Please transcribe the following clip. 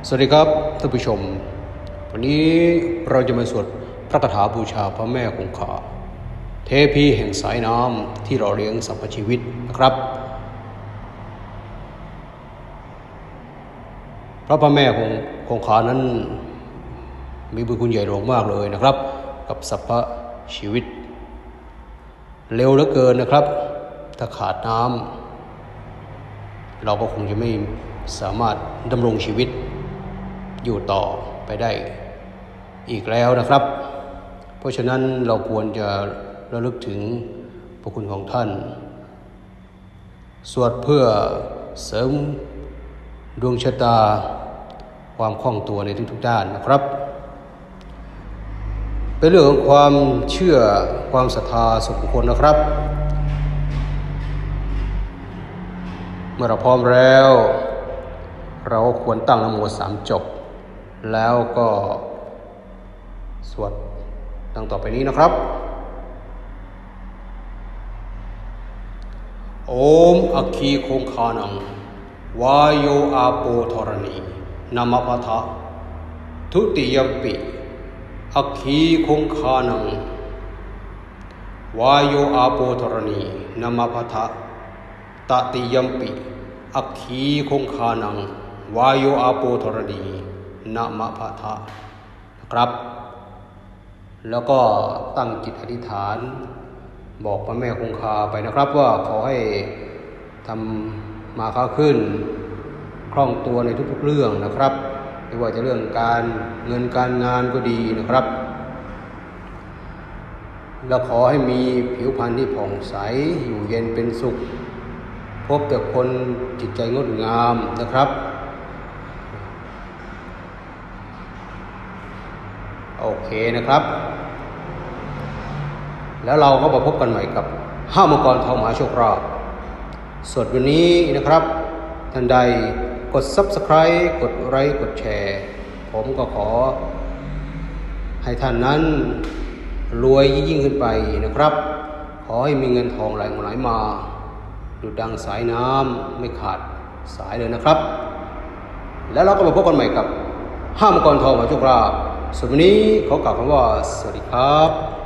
สวัสดีครับท่านผู้ชมวันนี้เราจะมาสวดพระคาถาบูชาพระแม่คงคาเทพีแห่งสายน้ำที่หล่อเลี้ยงสรรพชีวิตนะครับพระแม่คงคานั้นมีบุญคุณใหญ่หลวงมากเลยนะครับกับสรรพชีวิตเร็วเหลือเกินนะครับถ้าขาดน้ำเราก็คงจะไม่สามารถดำรงชีวิตอยู่ต่อไปได้อีกแล้วนะครับเพราะฉะนั้นเราควรจะระลึกถึงพระคุณของท่านสวดเพื่อเสริมดวงชะตาความคล่องตัวในทุกๆด้านนะครับเป็นเรื่องของความเชื่อความศรัทธาส่วนบุคคลนะครับเมื่อเราพร้อมแล้วเราควรตั้งนะโม3 จบแล้วก็สวดดังต่อไปนี้นะครับโอมอัคคีคงคานังวายโยอาโปธรณีนามพัทธะทุติยมปิอัคคีคงคานังวายโยอาโปธรณีนามพัทธะตติยมปิอัคคีคงคานังวายโยอาโปธรณีนะมะพะทะนะครับแล้วก็ตั้งจิตอธิษฐานบอกพระแม่คงคาไปนะครับว่าขอให้ทำมาค้าขึ้นคล่องตัวในทุกๆเรื่องนะครับไม่ว่าจะเรื่องการเงินการงานก็ดีนะครับแล้วขอให้มีผิวพรรณที่ผ่องใสอยู่เย็นเป็นสุขพบแต่คนจิตใจงดงามนะครับโอเคนะครับแล้วเราก็มาพบกันใหม่กับ5 มังกรทองมหาโชคลาภสดวันนี้นะครับท่านใดกด Subscribe กดไลค์กดแชร์ผมก็ขอให้ท่านนั้นรวยยิ่งขึ้นไปนะครับขอให้มีเงินทองไหลมาดุจดังสายน้ำไม่ขาดสายเลยนะครับแล้วเราก็มาพบกันใหม่กับ5 มังกรทองมหาโชคลาภส่วนวันนี้ขอกล่าวคำว่าสวัสดีครับ